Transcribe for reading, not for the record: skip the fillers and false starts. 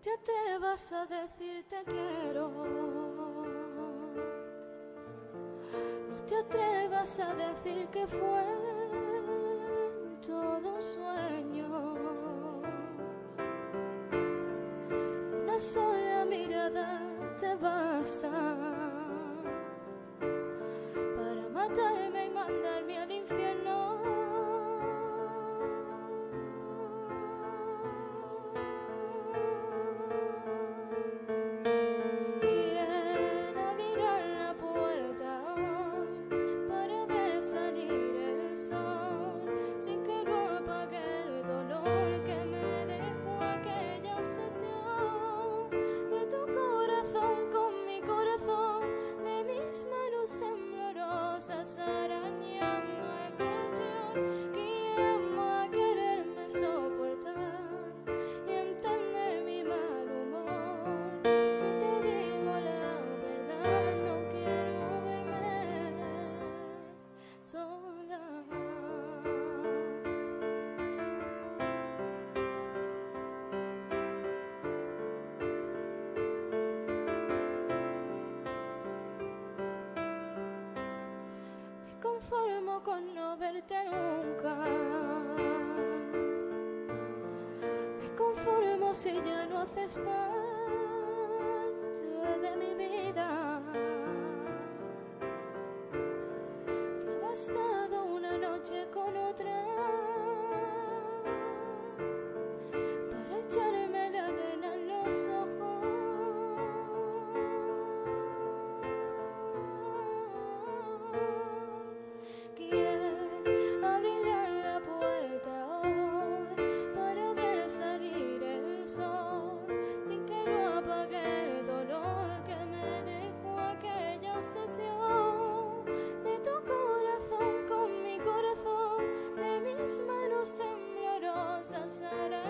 te atrevas a decir te quiero. No te atrevas a decir que fue todo un sueño. Una sola mirada te basta para matarme y mandarme al infierno. ¿Quién abrirá la puerta hoy para ver salir el sol sin que no apague el dolor que me dejó aquella obsesión de tu corazón con mi corazón, de mis manos temblorosas arañando el colchón? ¿Quién va a quererme soportar y entender mi mal humor? Si te digo la verdad, no quiero verme sola. Me conformo con no verte nunca. Me conformo si ya no haces parte de mi vida. Te ha bastado una noche con otra para echarme la arena en los ojos. ¿Quién abrirá la puerta hoy para ver salir el sol sin que no apague el dolor que me dejó aquella obsesión de tu corazón con mi corazón, de mis manos temblorosas?